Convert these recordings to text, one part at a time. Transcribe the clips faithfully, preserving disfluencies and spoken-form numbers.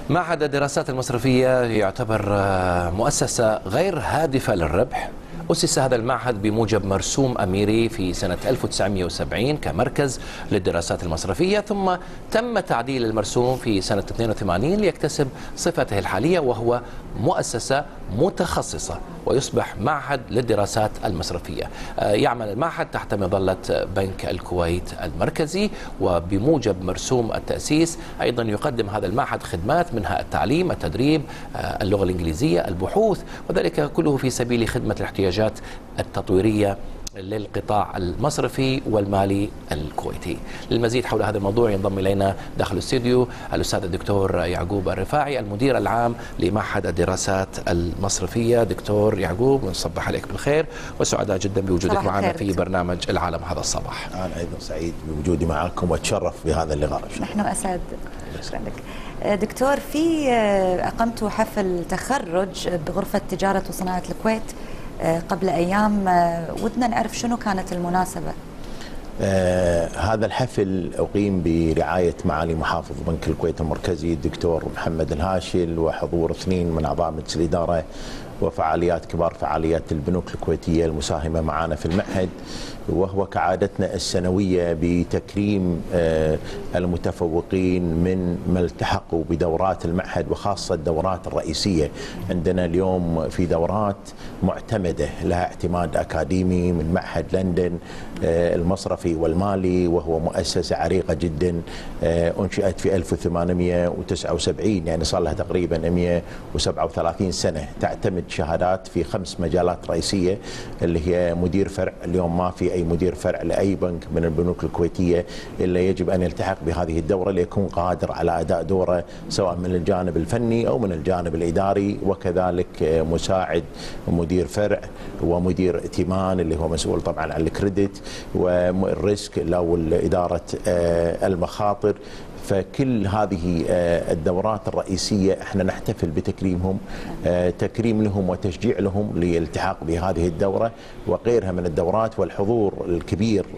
معهد الدراسات المصرفية يعتبر مؤسسة غير هادفة للربح. أسس هذا المعهد بموجب مرسوم أميري في سنة ألف وتسعمئة وسبعين كمركز للدراسات المصرفية، ثم تم تعديل المرسوم في سنة اثنين وثمانين ليكتسب صفته الحالية وهو مؤسسة متخصصة ويصبح معهد للدراسات المصرفية. يعمل المعهد تحت مظلة بنك الكويت المركزي، وبموجب مرسوم التأسيس أيضا يقدم هذا المعهد خدمات منها التعليم، التدريب، اللغة الإنجليزية، البحوث، وذلك كله في سبيل خدمة الاحتياجات التطويرية للقطاع المصرفي والمالي الكويتي. للمزيد حول هذا الموضوع ينضم إلينا داخل الاستوديو الأستاذ الدكتور يعقوب الرفاعي، المدير العام لمعهد الدراسات المصرفية. دكتور يعقوب، نصبح عليك بالخير وسعداء جدا بوجودك معنا في برنامج العالم هذا الصباح. أنا أيضا سعيد بوجودي معكم وأتشرف بهذا اللقاء. نحن أسعد. شكرا لك دكتور. في أقمتوا حفل تخرج بغرفة تجارة وصناعة الكويت قبل أيام، ودنا نعرف شنو كانت المناسبة. آه هذا الحفل أقيم برعاية معالي محافظ بنك الكويت المركزي الدكتور محمد الهاشل، وحضور اثنين من أعضاء مجلس الإدارة، وفعاليات كبار فعاليات البنوك الكويتية المساهمة معنا في المعهد، وهو كعادتنا السنوية بتكريم المتفوقين من ما التحقوا بدورات المعهد، وخاصة الدورات الرئيسية. عندنا اليوم في دورات معتمدة لها اعتماد أكاديمي من معهد لندن المصرفي والمالي، وهو مؤسسة عريقة جدا أنشئت في ألف وثمانمئة وتسعة وسبعين، يعني صار لها تقريبا مئة وسبعة وثلاثين سنة. تعتمد شهادات في خمس مجالات رئيسية، اللي هي مدير فرع. اليوم ما في أي مدير فرع لأي بنك من البنوك الكويتية إلا يجب أن يلتحق بهذه الدورة ليكون قادر على أداء دوره سواء من الجانب الفني أو من الجانب الإداري، وكذلك مساعد مدير فرع ومدير ائتمان اللي هو مسؤول طبعا عن الكريدت والريسك أو إدارة المخاطر. فكل هذه الدورات الرئيسية احنا نحتفل بتكريمهم، تكريم لهم وتشجيع لهم للالتحاق بهذه الدورة وغيرها من الدورات، والحضور الكبير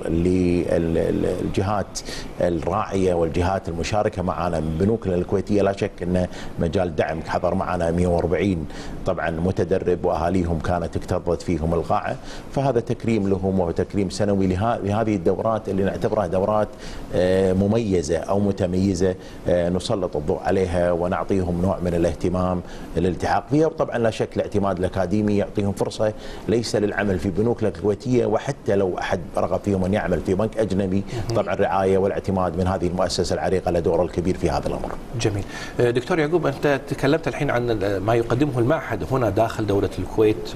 للجهات الراعية والجهات المشاركة معنا من بنوكنا الكويتية. لا شك أن مجال دعم حضر معنا مئة وأربعين طبعا متدرب، وأهاليهم كانت اكتظت فيهم القاعة، فهذا تكريم لهم وتكريم سنوي لهذه الدورات اللي نعتبرها دورات مميزة أو متميزة نسلط الضوء عليها ونعطيهم نوع من الاهتمام للالتحاق فيها. وطبعا لا شك الاعتماد الأكاديمي يعطيهم فرصة ليس للعمل في بنوك الكويتية، وحتى لو أحد رغب فيهم أن يعمل في بنك أجنبي، طبعا الرعاية والاعتماد من هذه المؤسسة العريقة له دور الكبير في هذا الأمر. جميل. دكتور يعقوب، أنت تكلمت الحين عن ما يقدمه المعهد هنا داخل دولة الكويت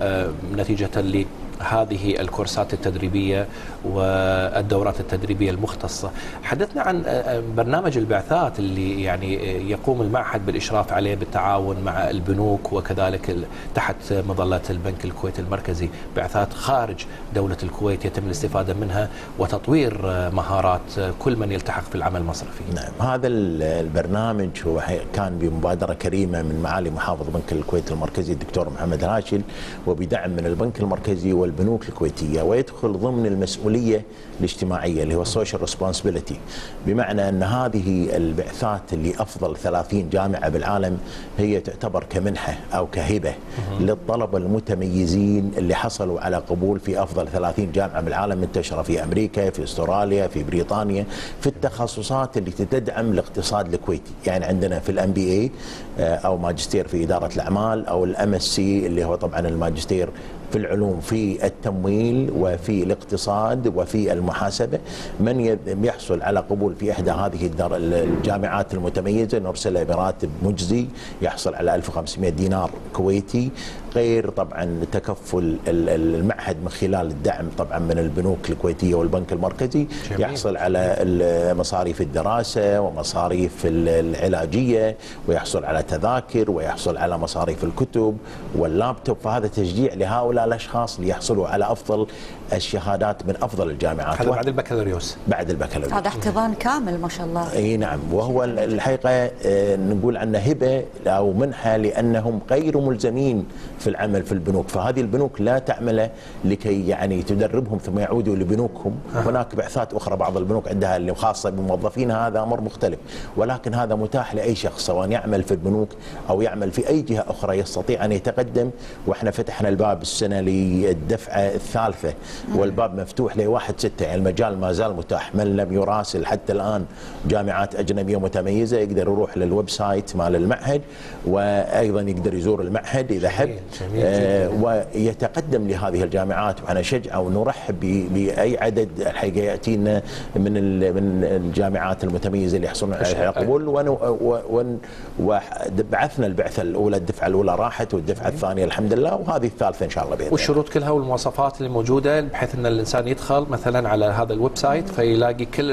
ونتيجة ل هذه الكورسات التدريبية والدورات التدريبية المختصة. حدثنا عن برنامج البعثات اللي يعني يقوم المعهد بالإشراف عليه بالتعاون مع البنوك، وكذلك تحت مظلة البنك الكويت المركزي بعثات خارج دولة الكويت يتم الاستفادة منها وتطوير مهارات كل من يلتحق في العمل المصرفي. نعم، هذا البرنامج هو كان بمبادرة كريمة من معالي محافظ بنك الكويت المركزي الدكتور محمد الهاشل، وبدعم من البنك المركزي والبنوك الكويتية، ويدخل ضمن المسؤولية الاجتماعية اللي هو السوشيال ريسبونسبيلتي، بمعنى أن هذه البعثات اللي أفضل ثلاثين جامعة بالعالم هي تعتبر كمنحة أو كهبة للطلبة المتميزين اللي حصلوا على قبول في أفضل ثلاثين جامعة بالعالم منتشرة في أمريكا، في أستراليا، في بريطانيا، في التخصصات اللي تدعم الاقتصاد الكويتي. يعني عندنا في الام بي اي أو ماجستير في إدارة الأعمال، أو الام اس سي اللي هو طبعا الماجستير في العلوم في التمويل وفي الاقتصاد وفي المحاسبة. من يحصل على قبول في إحدى هذه الجامعات المتميزة نرسله براتب مجزي يحصل على ألف وخمسمئة دينار كويتي، غير طبعا تكفل المعهد من خلال الدعم طبعا من البنوك الكويتية والبنك المركزي. جميل. يحصل على مصاريف الدراسة ومصاريف العلاجية، ويحصل على تذاكر، ويحصل على مصاريف الكتب واللابتوب. فهذا تشجيع لهؤلاء الأشخاص ليحصلوا على أفضل الشهادات من افضل الجامعات. هذا بعد البكالوريوس. بعد البكالوريوس. هذا احتضان كامل ما شاء الله. اي نعم، وهو الحقيقه نقول عنه هبه او منحه لانهم غير ملزمين في العمل في البنوك، فهذه البنوك لا تعمل لكي يعني تدربهم ثم يعودوا لبنوكهم. أه. هناك بعثات اخرى بعض البنوك عندها اللي خاصه بموظفينها، هذا امر مختلف، ولكن هذا متاح لاي شخص سواء يعمل في البنوك او يعمل في اي جهه اخرى يستطيع ان يتقدم. واحنا فتحنا الباب السنه للدفعه الثالثه والباب مفتوح لواحد ستة، يعني المجال ما زال متاح. من لم يراسل حتى الان جامعات اجنبيه متميزه يقدر يروح للويب سايت مال المعهد، وايضا يقدر يزور المعهد اذا حب آه ويتقدم لهذه الجامعات. وانا نشجعه ونرحب باي عدد الحقيقه ياتينا من من الجامعات المتميزه اللي يحصلون على قبول. وبعثنا البعثه الاولى، الدفعه الاولى راحت والدفعه الثانيه الحمد لله، وهذه الثالثه ان شاء الله باذن الله. والشروط كلها والمواصفات اللي موجوده بحيث ان الانسان يدخل مثلا على هذا الويب سايت فيلاقي كل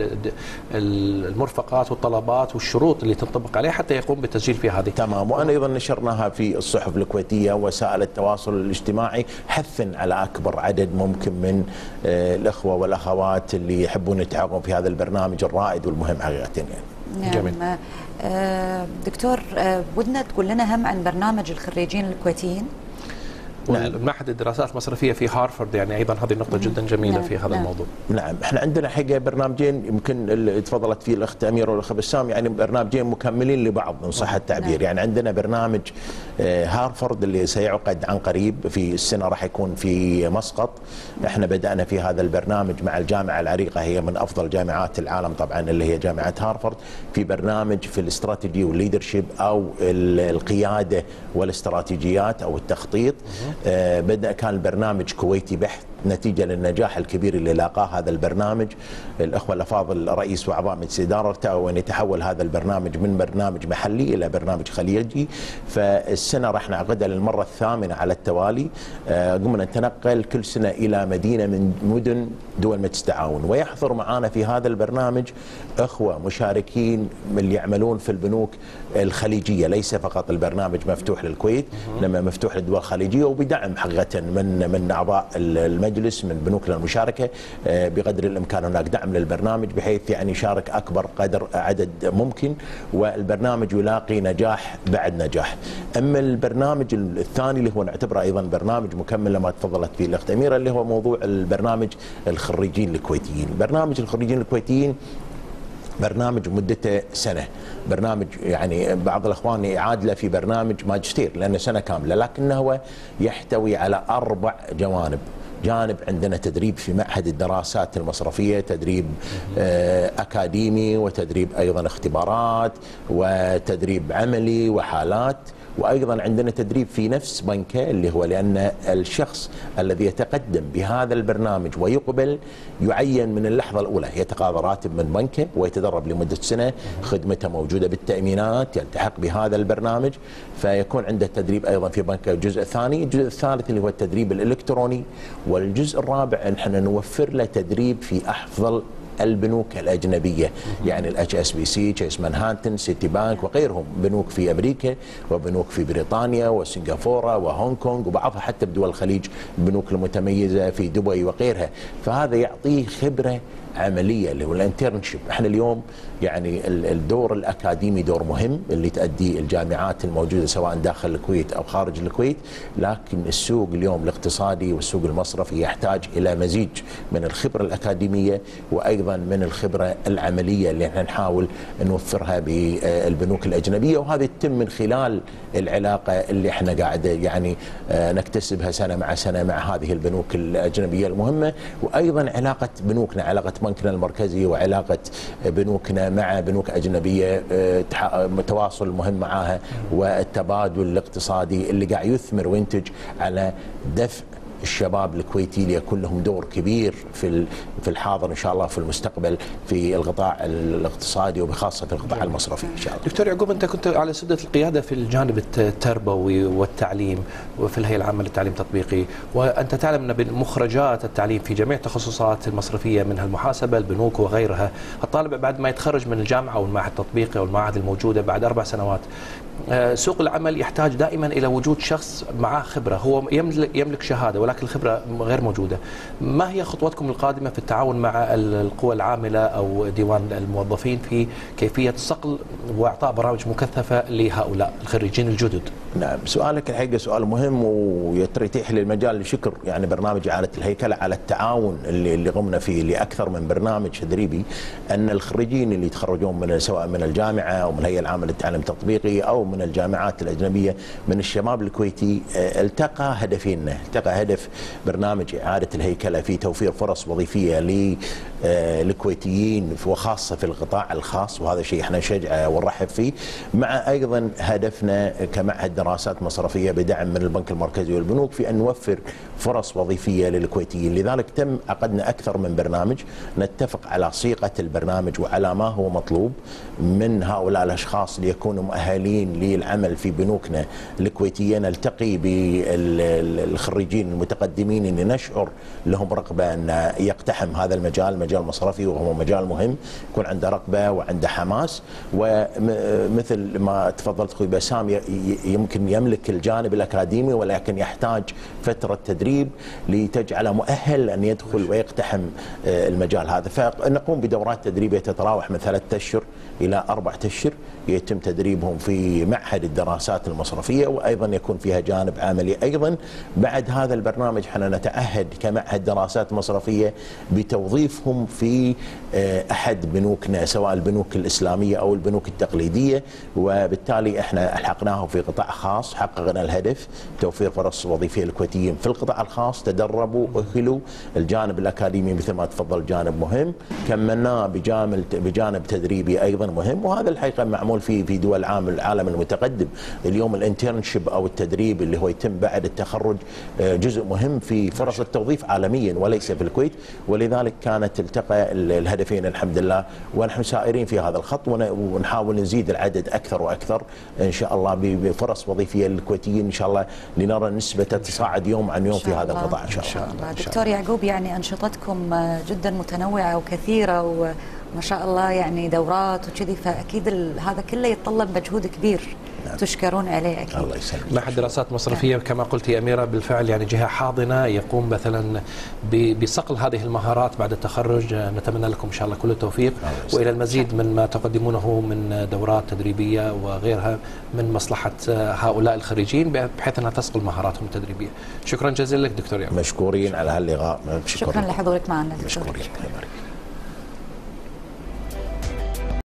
المرفقات والطلبات والشروط اللي تنطبق عليه حتى يقوم بالتسجيل في هذه. تمام. وانا ايضا نشرناها في الصحف الكويتيه ووسائل التواصل الاجتماعي حثا على اكبر عدد ممكن من الاخوه والاخوات اللي يحبون يتعاونون في هذا البرنامج الرائد والمهم حقيقه يعني. جميل. دكتور ودنا تقول لنا هم عن برنامج الخريجين الكويتيين. نعم. معهد الدراسات المصرفيه في هارفرد، يعني ايضا هذه نقطه جدا جميله نعم. في هذا نعم. الموضوع. نعم، احنا عندنا حقيقه برنامجين يمكن اللي تفضلت فيه الاخت اميره والاخ بسام، يعني برنامجين مكملين لبعض ان صح التعبير. نعم. يعني عندنا برنامج هارفرد اللي سيعقد عن قريب في السنه راح يكون في مسقط. احنا بدانا في هذا البرنامج مع الجامعه العريقه، هي من افضل جامعات العالم طبعا اللي هي جامعه هارفرد، في برنامج في الاستراتيجي والليدرشيب او القياده والاستراتيجيات او التخطيط. آه بدأ كان البرنامج كويتي بحت نتيجة للنجاح الكبير اللي لاقاه هذا البرنامج. الأخوة الأفاضل رئيس وأعضاء مجلس إدارة ارتأوا أن يتحول هذا البرنامج من برنامج محلي إلى برنامج خليجي. فالسنة راح نعقدها للمرة الثامنة على التوالي. آه قمنا نتنقل كل سنة إلى مدينة من مدن دول مجلس التعاون، ويحضر معنا في هذا البرنامج أخوة مشاركين من اللي يعملون في البنوك الخليجية. ليس فقط البرنامج مفتوح للكويت، لما مفتوح للدول الخليجية وبدعم حقيقة من من أعضاء المجلس من بنوكنا المشاركة. بقدر الإمكان هناك دعم للبرنامج بحيث يعني يشارك أكبر قدر عدد ممكن، والبرنامج يلاقي نجاح بعد نجاح. أما البرنامج الثاني اللي هو نعتبره أيضا برنامج مكمل لما تفضلت فيه الأخت أميرة، اللي هو موضوع البرنامج الخريجين الكويتيين. برنامج الخريجين الكويتيين برنامج مدته سنة، برنامج يعني بعض الأخوان يعادله في برنامج ماجستير لأنه سنة كاملة، لكنه هو يحتوي على أربع جوانب. جانب عندنا تدريب في معهد الدراسات المصرفية، تدريب أكاديمي وتدريب أيضا اختبارات وتدريب عملي وحالات، وأيضا عندنا تدريب في نفس بنكة اللي هو لأن الشخص الذي يتقدم بهذا البرنامج ويقبل يعين من اللحظة الأولى، يتقاضى راتب من بنكة ويتدرب لمدة سنة، خدمته موجودة بالتأمينات، يلتحق بهذا البرنامج فيكون عنده تدريب أيضا في بنكة. الجزء الثاني، الجزء الثالث اللي هو التدريب الإلكتروني، والجزء الرابع نحن نوفر له تدريب في أفضل البنوك الأجنبية، يعني الاتش اس بي سي، تشيس مانهاتن، سيتي بانك وغيرهم، بنوك في أمريكا وبنوك في بريطانيا وسنغافورة وهونغ كونغ وبعضها حتى بدول الخليج، البنوك المتميزة في دبي وغيرها. فهذا يعطيه خبرة عملية اللي هو الانترنشيب. احنا اليوم يعني الدور الأكاديمي دور مهم اللي تؤدي الجامعات الموجودة سواء داخل الكويت أو خارج الكويت، لكن السوق اليوم الاقتصادي والسوق المصرفي يحتاج إلى مزيج من الخبرة الأكاديمية وأيضا من الخبرة العملية اللي احنا نحاول نوفرها بالبنوك الأجنبية، وهذه تتم من خلال العلاقة اللي احنا قاعدة يعني نكتسبها سنة مع سنة مع هذه البنوك الأجنبية المهمة، وأيضا علاقة بنوكنا، علاقة بنكنا المركزي وعلاقة بنوكنا مع بنوك أجنبية، تواصل مهم معها، والتبادل الاقتصادي اللي قاعد يثمر وينتج على دفع الشباب الكويتي ليكون لهم دور كبير في في الحاضر ان شاء الله في المستقبل في القطاع الاقتصادي وبخاصه في القطاع المصرفي ان شاء الله. دكتور يعقوب، انت كنت على سده القياده في الجانب التربوي والتعليم وفي الهيئه العامه للتعليم التطبيقي، وانت تعلم ان مخرجات التعليم في جميع التخصصات المصرفيه منها المحاسبه، البنوك وغيرها، الطالب بعد ما يتخرج من الجامعه او المعهد التطبيقي او المعاهد الموجوده بعد اربع سنوات، سوق العمل يحتاج دائما الى وجود شخص معه خبره، هو يملك يملك شهاده ولكن ولكن الخبرة غير موجودة. ما هي خطواتكم القادمة في التعاون مع القوى العاملة أو ديوان الموظفين في كيفية صقل وإعطاء برامج مكثفة لهؤلاء الخريجين الجدد؟ نعم، سؤالك الحقيقة سؤال مهم ويتيح لي المجال لشكر يعني برنامج إعادة الهيكلة على التعاون اللي اللي قمنا فيه لأكثر من برنامج تدريبي، أن الخريجين اللي يتخرجون من سواء من الجامعة أو من الهيئة العامة للتعليم التطبيقي أو من الجامعات الأجنبية من الشباب الكويتي التقى هدفين. التقى هدف برنامج إعادة الهيكلة في توفير فرص وظيفية للكويتيين وخاصة في القطاع الخاص، وهذا شيء احنا نشجعه ونرحب فيه، مع أيضا هدفنا كمعهد دراسات مصرفية بدعم من البنك المركزي والبنوك في أن نوفر فرص وظيفية للكويتيين. لذلك تم عقدنا أكثر من برنامج نتفق على صيغة البرنامج وعلى ما هو مطلوب من هؤلاء الأشخاص ليكونوا مؤهلين للعمل في بنوكنا الكويتية. نلتقي بالخريجين المتقدمين اللي نشعر لهم رغبة أن يقتحم هذا المجال، مجال مصرفي وهو مجال مهم، يكون عنده رغبة وعنده حماس، ومثل ما تفضلت أخوي بسام يمكن يملك الجانب الأكاديمي ولكن يحتاج فترة تدريب لتجعله مؤهل أن يدخل ويقتحم المجال هذا. فنقوم بدورات تدريبية تتراوح من ثلاثة أشهر إلى أربعة أشهر، يتم تدريبهم في معهد الدراسات المصرفية وأيضا يكون فيها جانب عملي. أيضا بعد هذا البرنامج حنا نتعهد كمعهد دراسات مصرفية بتوظيفهم في أحد بنوكنا سواء البنوك الإسلامية أو البنوك التقليدية، وبالتالي احنا ألحقناهم في قطاع خاص، حققنا الهدف توفير فرص وظيفية للكويتيين في القطاع الخاص، تدربوا أهلوا. الجانب الأكاديمي مثل ما تفضل جانب مهم، كملناه بجانب بجانب تدريبي أيضا مهم، وهذا الحقيقة معمول في في دول العالم المتقدم. اليوم الانترنشيب أو التدريب اللي هو يتم بعد التخرج جزء مهم في فرص التوظيف عالميا وليس في الكويت، ولذلك كانت التقى الهدفين الحمد لله، ونحن سائرين في هذا الخط ونحاول نزيد العدد أكثر وأكثر إن شاء الله بفرص وظيفية للكويتيين إن شاء الله، لنرى نسبة تصاعد يوم عن يوم في هذا القطاع إن شاء الله. إن شاء الله. دكتور يعقوب، يعني أنشطتكم جدا متنوعة وكثيرة وما شاء الله، يعني دورات وكذي، فأكيد هذا كله يتطلب مجهود كبير. نعم. تشكرون عليه أكيد. الله يسلمك. معهد دراسات مصرفية كما قلت يا أميرة بالفعل يعني جهة حاضنة يقوم مثلا بصقل هذه المهارات بعد التخرج. نتمنى لكم إن شاء الله كل التوفيق وإلى المزيد من ما تقدمونه من دورات تدريبية وغيرها من مصلحة هؤلاء الخريجين بحيث أنها تصقل مهاراتهم التدريبية. شكرا جزيلا لك دكتور يعقوب. مشكورين على هاللقاء. شكرا لحضورك معنا دكتور. مشكورين.